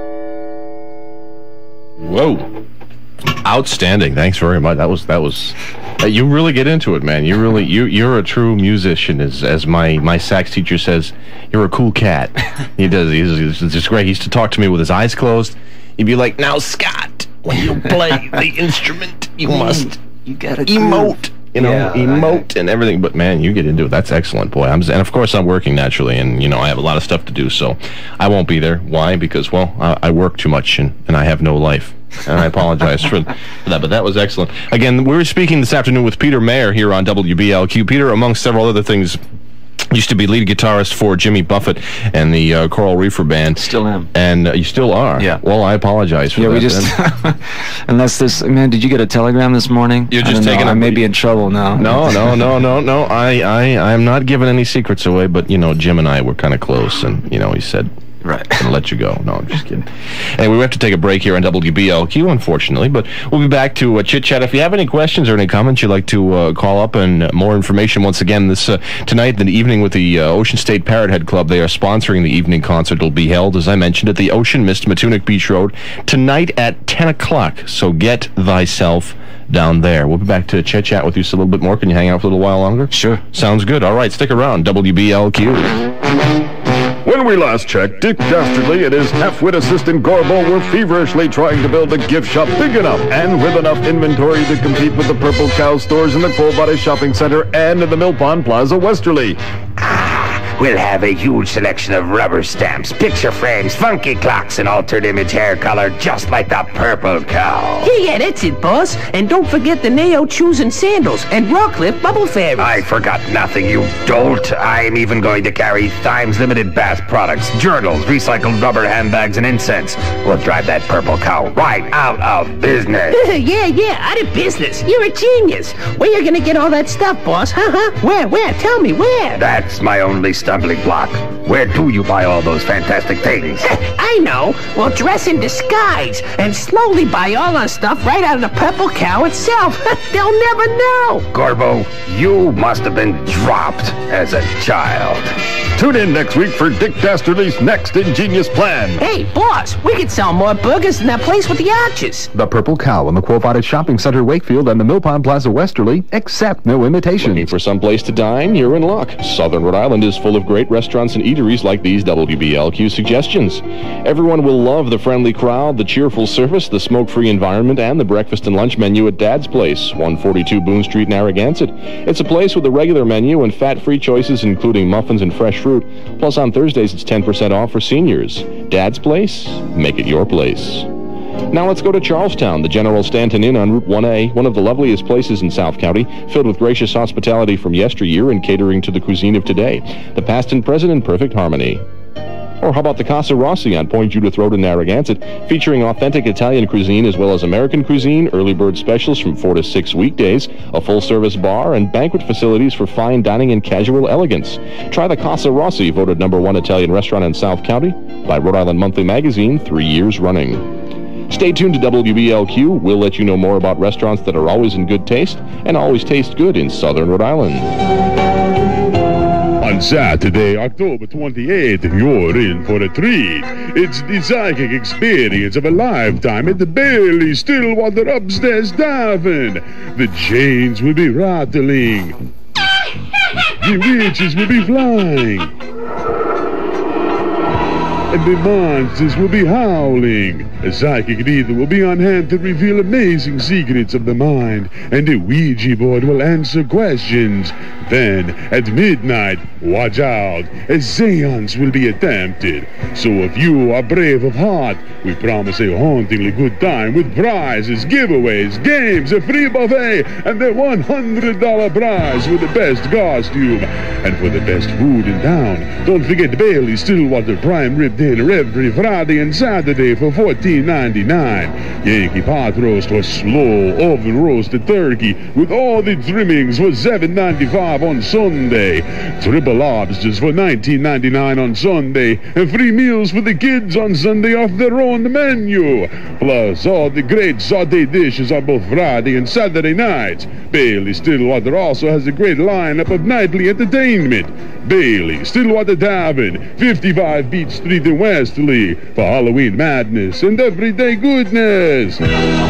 Speaker 1: Whoa. Outstanding. Thanks very much. That was that was uh, you really get into it, man. You really you you're a true musician, as as my my sax teacher says. You're a cool cat. He does. He's, he's just great. He used to talk to me with his eyes closed. He'd be like, "Now, Scott, when you play the instrument, you must
Speaker 2: you gotta
Speaker 1: emote." You know,
Speaker 2: Yeah,
Speaker 1: emote and everything, but man, you get into it. That's excellent, boy. I'm, and of course, I'm working naturally, and you know, I have a lot of stuff to do, so I won't be there. Why? Because, well, I, I work too much, and, and I have no life, and I apologize for, for that. But that was excellent. Again, we were speaking this afternoon with Peter Mayer here on W B L Q. Peter, amongst several other things, used to be lead guitarist for Jimmy Buffett and the uh, Coral Reefer Band.
Speaker 2: Still am.
Speaker 1: And uh, you still are?
Speaker 2: Yeah.
Speaker 1: Well, I apologize for
Speaker 2: yeah,
Speaker 1: that.
Speaker 2: we just... Unless this... Man, did you get a telegram this morning?
Speaker 1: You're
Speaker 2: I
Speaker 1: just
Speaker 2: don't know,
Speaker 1: taking
Speaker 2: I
Speaker 1: a-
Speaker 2: may be in trouble now.
Speaker 1: No, no, no, no, no. I, I, I'm not giving any secrets away, but, you know, Jim and I were kind of close, and, you know, he said...
Speaker 2: Right.
Speaker 1: And let you go. No, I'm just kidding. Anyway, we have to take a break here on W B L Q, unfortunately, but we'll be back to uh, chit-chat. If you have any questions or any comments you'd like to uh, call up, and uh, more information, once again, this uh, tonight, the evening with the uh, Ocean State Parrot Head Club, they are sponsoring the evening concert. It'll be held, as I mentioned, at the Ocean Mist, Matunic Beach Road, tonight at ten o'clock. So get thyself down there. We'll be back to chit-chat with you just a little bit more. Can you hang out for a little while longer?
Speaker 2: Sure.
Speaker 1: Sounds good. All right, stick around. W B L Q.
Speaker 14: When we last checked, Dick Dastardly and his half-wit assistant Gorbo were feverishly trying to build a gift shop big enough and with enough inventory to compete with the Purple Cow stores in the Coal Body Shopping Center and in the Mill Pond Plaza Westerly.
Speaker 15: We'll have a huge selection of rubber stamps, picture frames, funky clocks, and altered image hair color just like the Purple Cow.
Speaker 16: Yeah, yeah, that's it, boss. And don't forget the Neo choosing sandals and Rawcliffe bubble fairies.
Speaker 15: I forgot nothing, you dolt. I'm even going to carry Times Limited bath products, journals, recycled rubber handbags, and incense. We'll drive that Purple Cow right out of business.
Speaker 16: yeah, yeah, out of business. You're a genius. Where you gonna get all that stuff, boss? Huh, huh? Where, where? Tell me, where?
Speaker 15: That's my only stumbling block. Where do you buy all those fantastic things?
Speaker 16: I know. We'll dress in disguise and slowly buy all our stuff right out of the Purple Cow itself. They'll never know.
Speaker 15: Gorbo, you must have been dropped as a child.
Speaker 14: Tune in next week for Dick Dastardly's next ingenious plan.
Speaker 16: Hey, boss, we could sell more burgers than that place with the arches.
Speaker 17: The Purple Cow in the Quo Vadis Shopping Center, Wakefield, and the Mill Pond Plaza Westerly. Accept no imitations.
Speaker 1: Looking for some place to dine? You're in luck. Southern Rhode Island is full of great restaurants and eateries like these W B L Q suggestions. Everyone will love the friendly crowd, the cheerful service, the smoke-free environment, and the breakfast and lunch menu at Dad's Place, one forty-two Boone Street, Narragansett. It's a place with a regular menu and fat-free choices, including muffins and fresh fruit. Plus, on Thursdays, it's ten percent off for seniors. Dad's Place? Make it your place. Now let's go to Charlestown, the General Stanton Inn on Route one A, one of the loveliest places in South County, filled with gracious hospitality from yesteryear and catering to the cuisine of today. The past and present in perfect harmony. Or how about the Casa Rossi on Point Judith Road in Narragansett, featuring authentic Italian cuisine as well as American cuisine, early bird specials from four to six weekdays, a full-service bar, and banquet facilities for fine dining and casual elegance. Try the Casa Rossi, voted number one Italian restaurant in South County by Rhode Island Monthly Magazine, three years running. Stay tuned to W B L Q. We'll let you know more about restaurants that are always in good taste and always taste good in Southern Rhode Island.
Speaker 18: On Saturday, October twenty-eighth, you're in for a treat. It's the psychic experience of a lifetime at the Bailey Stillwater Upstairs Tavern. The chains will be rattling. The witches will be flying. and the monsters will be howling. A psychic reader will be on hand to reveal amazing secrets of the mind, and the Ouija board will answer questions. Then, at midnight, watch out, a seance will be attempted. So if you are brave of heart, we promise a hauntingly good time with prizes, giveaways, games, a free buffet, and the one hundred dollar prize for the best costume. And for the best food in town, don't forget Bailey Stillwater Prime Rib Dinner every Friday and Saturday for fourteen ninety-nine. Yankee pot roast or slow oven roasted turkey with all the trimmings for seven ninety-five on Sunday. Triple lobsters for nineteen ninety-nine on Sunday, and free meals for the kids on Sunday off their own menu. Plus all the great sauté dishes on both Friday and Saturday nights. Bailey Stillwater also has a great lineup of nightly entertainment. Bailey Stillwater Tavern, fifty-five Beach Street in Westerly, for Halloween madness and everyday goodness.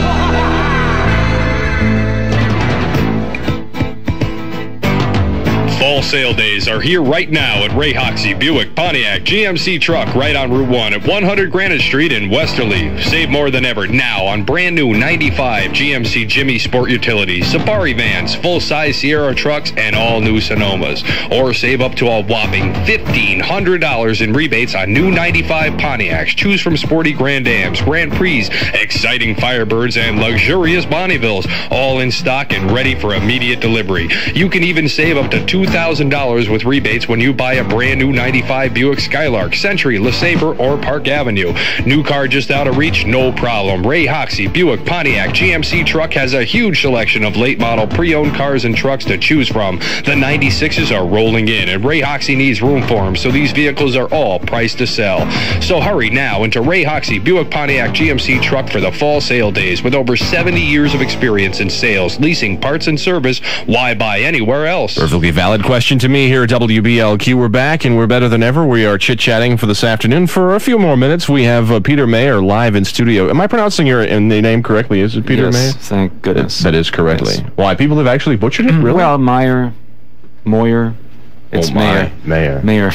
Speaker 19: Fall sale days are here right now at Ray Hoxie Buick Pontiac G M C Truck right on Route one at one hundred Granite Street in Westerly. Save more than ever now on brand new ninety-five G M C Jimmy Sport Utilities, Safari vans, full-size Sierra trucks, and all new Sonomas. Or save up to a whopping fifteen hundred dollars in rebates on new ninety-five Pontiacs. Choose from sporty Grand Ams, Grand Prix, exciting Firebirds, and luxurious Bonnevilles, all in stock and ready for immediate delivery. You can even save up to two thousand dollars with rebates when you buy a brand new ninety-five Buick Skylark, Century, LeSabre, or Park Avenue. New car just out of reach? No problem. Ray Hoxie Buick Pontiac G M C Truck has a huge selection of late model pre-owned cars and trucks to choose from. The ninety-sixes are rolling in, and Ray Hoxie needs room for them, so these vehicles are all priced to sell. So hurry now into Ray Hoxie Buick Pontiac G M C Truck for the fall sale days. With over seventy years of experience in sales, leasing, parts, and service, why buy anywhere else?
Speaker 1: Perfectly valid question to me here at W B L Q. We're back, and we're better than ever. We are chit-chatting for this afternoon. For a few more minutes, we have uh, Peter Mayer live in studio. Am I pronouncing your in the name correctly? Is it Peter
Speaker 2: yes,
Speaker 1: Mayer?
Speaker 2: Thank goodness.
Speaker 1: That, that is correctly.
Speaker 2: Yes.
Speaker 1: Why? People have actually butchered it? Really?
Speaker 2: Well, Meyer, Moyer, it's
Speaker 1: oh my.
Speaker 2: Mayer.
Speaker 1: Mayer.
Speaker 2: Mayer.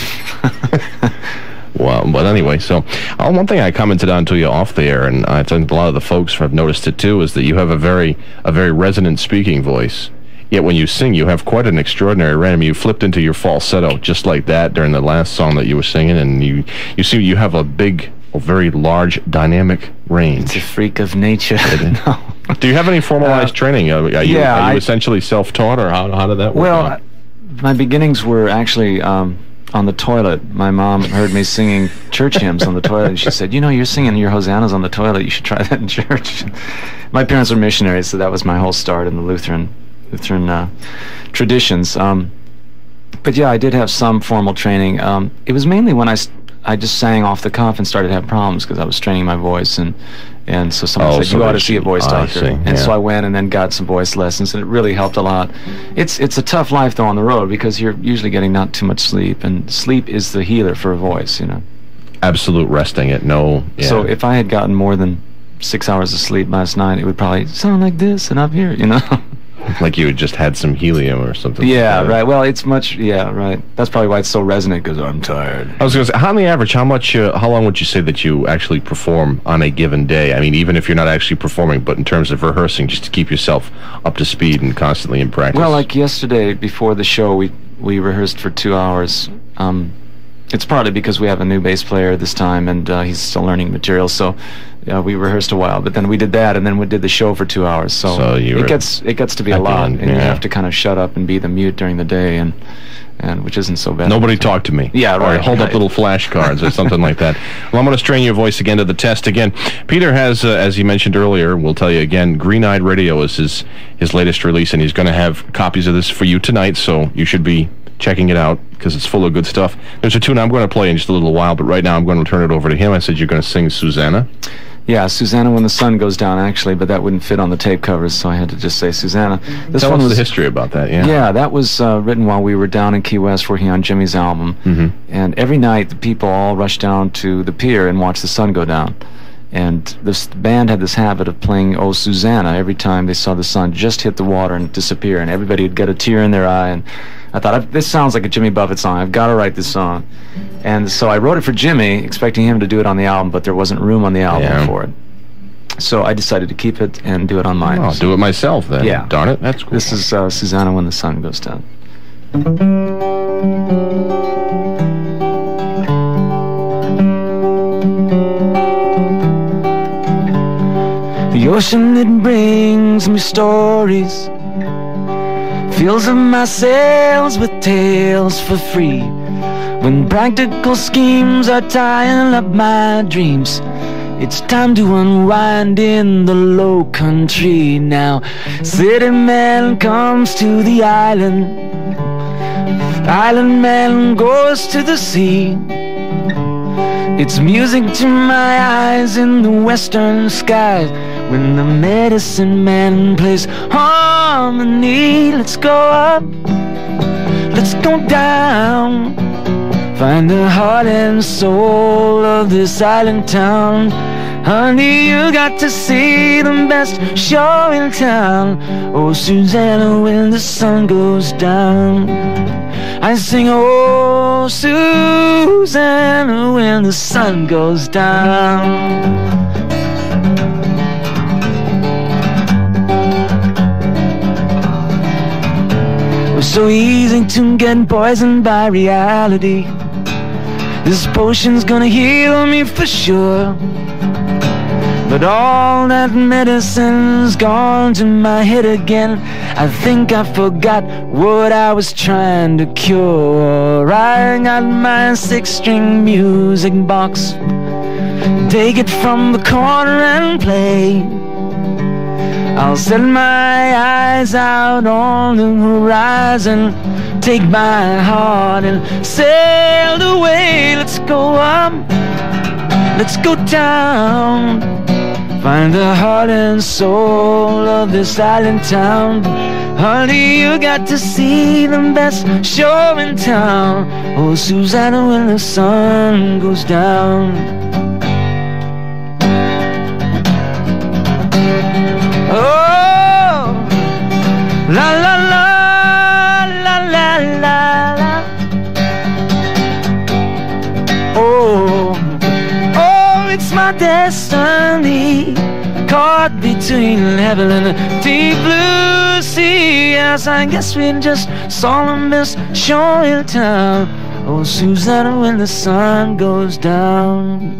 Speaker 1: Well, but anyway, so uh, one thing I commented on to you off the air, and I think a lot of the folks have noticed it too, is that you have a very a very resonant speaking voice. Yet when you sing, you have quite an extraordinary range. You flipped into your falsetto just like that during the last song that you were singing, and you you see you have a big, a very large, dynamic range.
Speaker 2: It's a freak of nature. No.
Speaker 1: Do you have any formalized uh, training? Are, are you,
Speaker 2: yeah,
Speaker 1: are you
Speaker 2: I,
Speaker 1: essentially self-taught, or how how did that work?
Speaker 2: Well,
Speaker 1: out?
Speaker 2: My beginnings were actually um, on the toilet. My mom heard me singing church hymns on the toilet, and she said, "You know, you're singing your hosannas on the toilet. You should try that in church." My parents were missionaries, so that was my whole start in the Lutheran. Lutheran uh, traditions. Um, but yeah, I did have some formal training. Um, it was mainly when I, I just sang off the cuff and started to have problems because I was straining my voice, and and so someone
Speaker 1: oh,
Speaker 2: said,
Speaker 1: so
Speaker 2: you ought to see a voice
Speaker 1: I
Speaker 2: doctor.
Speaker 1: see,
Speaker 2: And
Speaker 1: yeah.
Speaker 2: so I went and then got some voice lessons, and it really helped a lot. It's it's a tough life though on the road because you're usually getting not too much sleep, and sleep is the healer for a voice, you know.
Speaker 1: Absolute resting it, no. Yeah.
Speaker 2: So if I had gotten more than six hours of sleep last night, it would probably sound like this and up here, you know.
Speaker 1: Like you had just had some helium or something.
Speaker 2: Yeah,
Speaker 1: like that.
Speaker 2: right. Well, it's much. Yeah, right. That's probably why it's so resonant, because I'm tired.
Speaker 1: I was going to say, on the average, how much, uh, how long would you say that you actually perform on a given day? I mean, even if you're not actually performing, but in terms of rehearsing, just to keep yourself up to speed and constantly in practice.
Speaker 2: Well, like yesterday before the show, we we rehearsed for two hours. Um, it's partly because we have a new bass player this time, and uh, he's still learning material. So. Yeah, we rehearsed a while, but then we did that, and then we did the show for two hours. So,
Speaker 1: so you
Speaker 2: it gets it gets to be a lot, end, and
Speaker 1: yeah.
Speaker 2: you have to kind of shut up and be the mute during the day, and and which isn't so bad.
Speaker 1: Nobody talk to me.
Speaker 2: Yeah, right.
Speaker 1: Or hold
Speaker 2: right.
Speaker 1: up little flashcards or something like that. Well, I'm going to strain your voice again to the test again. Peter has, uh, as he mentioned earlier, we'll tell you again, Green Eyed Radio is his his latest release, and he's going to have copies of this for you tonight. So you should be checking it out because it's full of good stuff. There's a tune I'm going to play in just a little while, but right now I'm going to turn it over to him. I said you're going to sing Susanna.
Speaker 2: Yeah, Susanna When the Sun Goes Down, actually, but that wouldn't fit on the tape covers, so I had to just say Susanna. This
Speaker 1: Tell
Speaker 2: one
Speaker 1: us
Speaker 2: was
Speaker 1: the history about that, yeah.
Speaker 2: Yeah, that was uh, written while we were down in Key West working on Jimmy's album.
Speaker 1: Mm-hmm.
Speaker 2: And every night, the people all rushed down to the pier and watched the sun go down. And this band had this habit of playing Oh Susanna every time they saw the sun just hit the water and disappear, and everybody would get a tear in their eye, and I thought, this sounds like a Jimmy Buffett song. I've got to write this song. And so I wrote it for Jimmy, expecting him to do it on the album, but there wasn't room on the album
Speaker 1: Yeah.
Speaker 2: for it. So I decided to keep it and do it on mine.
Speaker 1: Oh, I'll do it myself then.
Speaker 2: Yeah.
Speaker 1: Darn it, that's cool.
Speaker 2: This is uh, Susanna When the Sun Goes Down. The ocean, it brings me stories, fills up my sails with tales for free. When practical schemes are tying up my dreams, it's time to unwind in the low country now. City man comes to the island, island man goes to the sea. It's music to my eyes in the western skies when the medicine man plays harmony. Let's go up, let's go down, find the heart and soul of this island town. Honey, you got to see the best show in town. Oh, Susanna, when the sun goes down, I sing, oh, Susanna, when the sun goes down. So easy to get poisoned by reality. This potion's gonna heal me for sure, but all that medicine's gone to my head again. I think I forgot what I was trying to cure. I got my six-string music box, take it from the corner and play. I'll set my eyes out on the horizon, take my heart and sail away. Let's go up, let's go down, find the heart and soul of this island town. Honey, you got to see the best show in town. Oh, Susanna, when the sun goes down. Oh, la la la, la la la la. Oh, oh, it's my destiny, caught between heaven and the deep blue sea. Yes, I guess we just saw the best show in town. Oh, Susanna, when the sun goes down.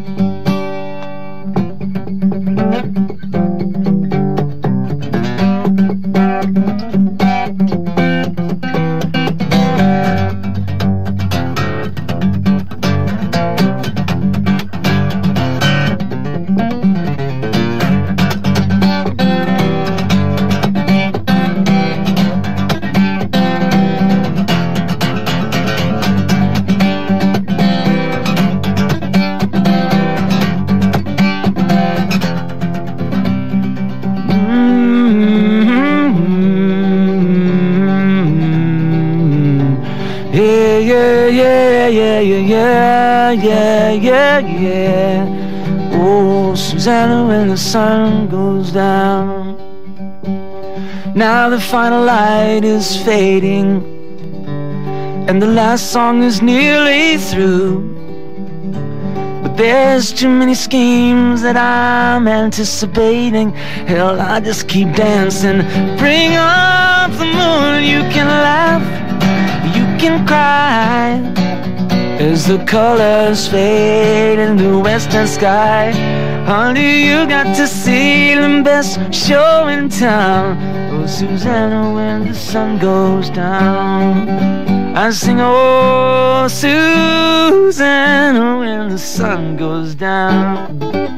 Speaker 2: Yeah, yeah, yeah. Oh, Susanna, when the sun goes down. Now the final light is fading, and the last song is nearly through. But there's too many schemes that I'm anticipating. Hell, I just keep dancing. Bring up the moon. You can laugh, you can cry, as the colors fade in the western sky. Honey, you got to see the best show in town. Oh, Susanna, when the sun goes down, I sing, oh, Susanna, when the sun goes down.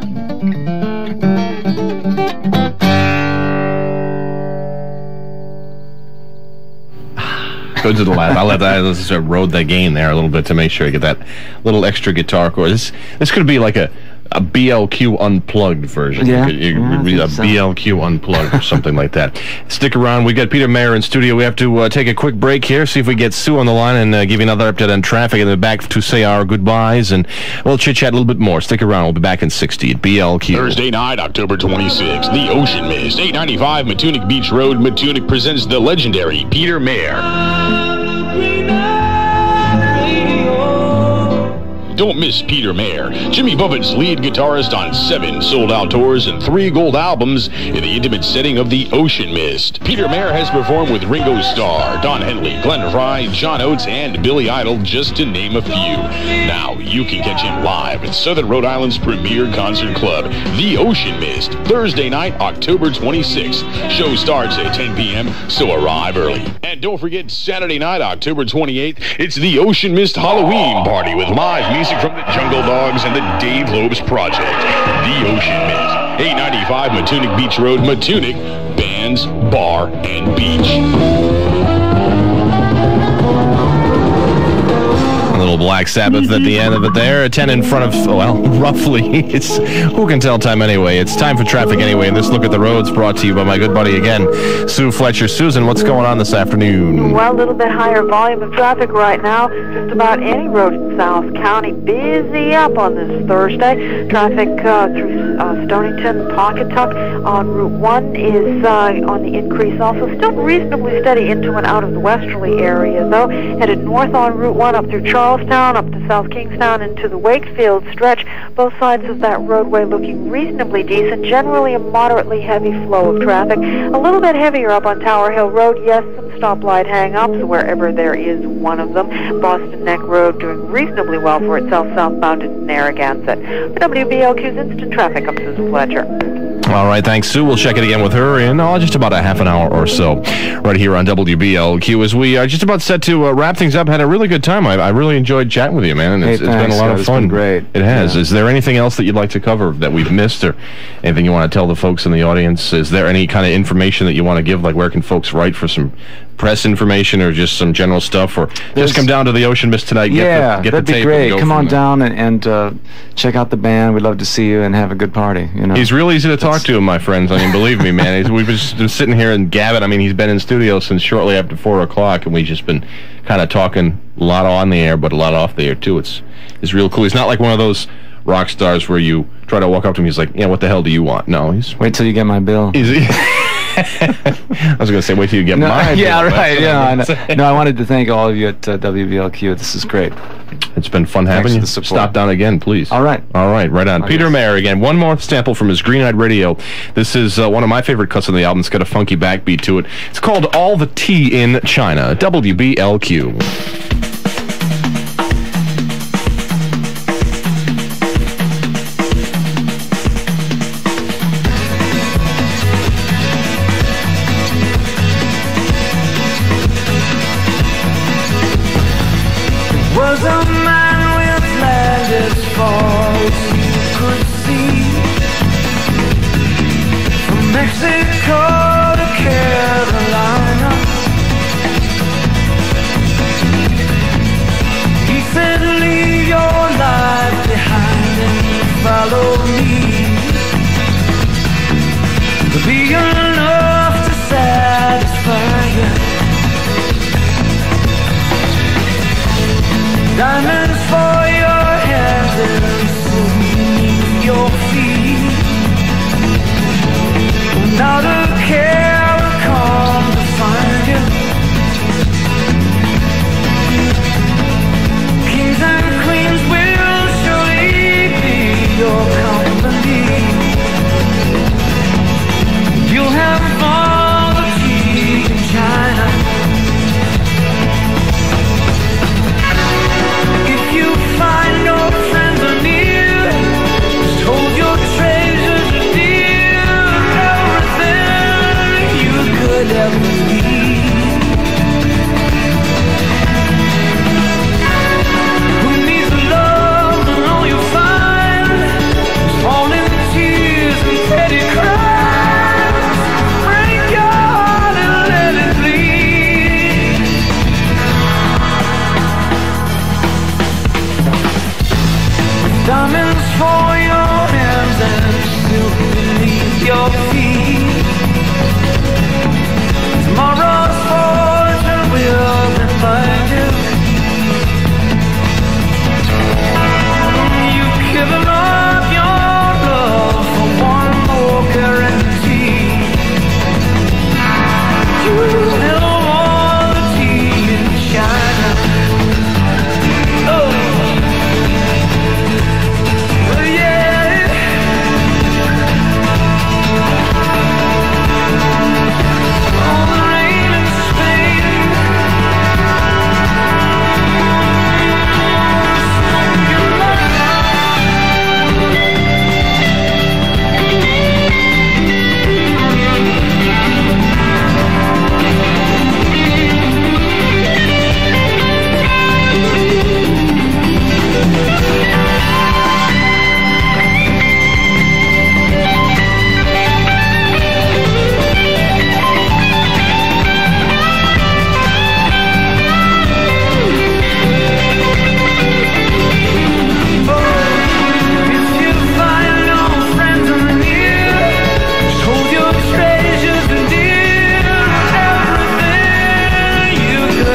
Speaker 1: Go to the last. I let that. I just rode that gain there a little bit to make sure I get that little extra guitar chord. This this could be like a a B L Q unplugged version.
Speaker 2: Yeah,
Speaker 1: You could, you could
Speaker 2: yeah, I
Speaker 1: read a
Speaker 2: think so.
Speaker 1: B L Q unplugged or something like that. Stick around. We got Peter Mayer in studio. We have to uh, take a quick break here, see if we get Sue on the line, and uh, give you another update on traffic, and then back to say our goodbyes, and we'll chit chat a little bit more. Stick around. We'll be back in sixty at B L Q.
Speaker 5: Thursday night, October twenty-sixth, the Ocean Mist, eight ninety-five Matunic Beach Road. Matunic presents the legendary Peter Mayer. Don't miss Peter Mayer, Jimmy Buffett's lead guitarist on seven sold-out tours and three gold albums in the intimate setting of the Ocean Mist. Peter Mayer has performed with Ringo Starr, Don Henley, Glenn Frey, John Oates, and Billy Idol, just to name a few. Now you can catch him live at Southern Rhode Island's premier concert club, the Ocean Mist, Thursday night, October twenty-sixth. Show starts at ten p.m., so arrive early. And don't forget Saturday night, October twenty-eighth, it's the Ocean Mist Halloween party with live music from the Jungle Dogs and the Dave Lopes Project. The Ocean Mist, eight ninety-five Matunic Beach Road, Matunic. Bands, bar, and beach.
Speaker 1: A little Black Sabbath at the end of it there. A ten in front of, well, roughly. It's, who can tell time anyway? It's time for traffic anyway. And this look at the roads brought to you by my good buddy again, Sue Fletcher. Susan, what's going on this afternoon?
Speaker 4: Well, a little bit higher volume of traffic right now. Just about any road in South County. Busy up on this Thursday. Traffic uh, through uh, Stonington, Pawcatuck on Route one is uh, on the increase also. Still reasonably steady into and out of the westerly area, though. Headed north on Route one up through Charlestown, up to South Kingstown, into the Wakefield stretch. Both sides of that roadway looking reasonably decent. Generally a moderately heavy flow of traffic. A little bit heavier up on Tower Hill Road. Yes, some stoplight hang-ups wherever there is one of them. Boston Neck Road doing reasonably well for itself southbound in Narragansett. For W B L Q's Instant Traffic, I'm Susan Fletcher.
Speaker 1: All right, thanks, Sue. We'll check it again with her in oh, just about a half an hour or so, right here on W B L Q. As we are just about set to uh, wrap things up, had a really good time. I, I really enjoyed chatting with you, man. It's,
Speaker 2: hey,
Speaker 1: it's been a lot
Speaker 2: yeah,
Speaker 1: of
Speaker 2: it's
Speaker 1: fun.
Speaker 2: Been great.
Speaker 1: It has.
Speaker 2: Yeah.
Speaker 1: Is there anything else that you'd like to cover that we've missed, or anything you want to tell the folks in the audience? Is there any kind of information that you want to give, like where can folks write for some press information or just some general stuff, or
Speaker 2: There's,
Speaker 1: just come down to the Ocean Mist tonight? Get
Speaker 2: yeah,
Speaker 1: the, get
Speaker 2: that'd
Speaker 1: the
Speaker 2: be
Speaker 1: tape
Speaker 2: great.
Speaker 1: And go
Speaker 2: come on
Speaker 1: there.
Speaker 2: down and, and uh, check out the band. We'd love to see you and have a good party. You know,
Speaker 1: he's real easy to talk to, my friends. I mean, believe me, man. He's, we've just been sitting here and gabbing. I mean, he's been in studio since shortly after four o'clock, and we've just been kind of talking a lot on the air, but a lot off the air too. It's it's real cool. He's not like one of those rock stars where you try to walk up to him. He's like, yeah, what the hell do you want? No, he's
Speaker 2: wait till you get my bill.
Speaker 1: Is he? I was going to say, wait till you get
Speaker 2: no,
Speaker 1: my
Speaker 2: yeah,
Speaker 1: bill.
Speaker 2: right. Yeah, I know. No, I wanted to thank all of you at uh, W B L Q. This is great.
Speaker 1: It's been fun having you. Stop down again, please.
Speaker 2: All right.
Speaker 1: All right, right on. Peter Mayer again. One more sample from his Green Eyed Radio. This is uh, one of my favorite cuts on the album. It's got a funky backbeat to it. It's called All the Tea in China. W B L Q.
Speaker 12: Was a man with landed falls you could see, from Mexico to Carolina.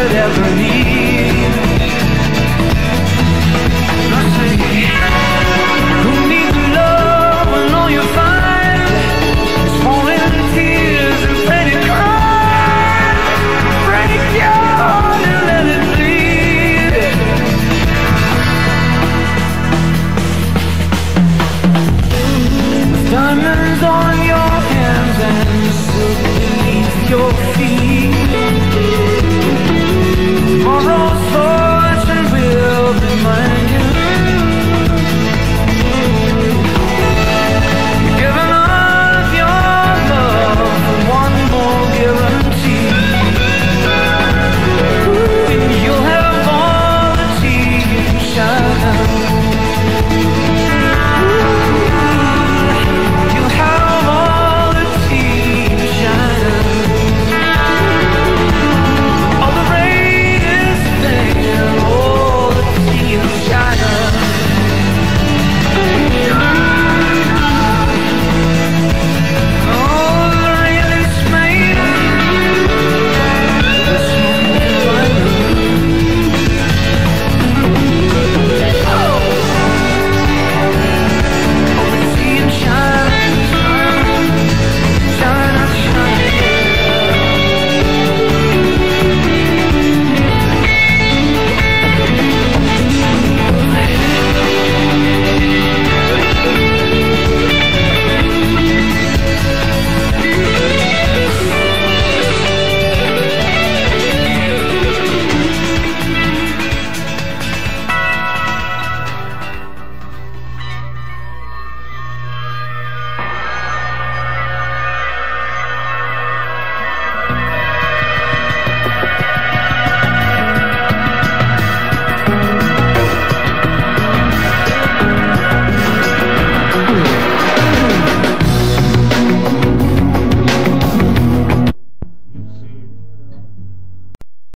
Speaker 12: could ever need.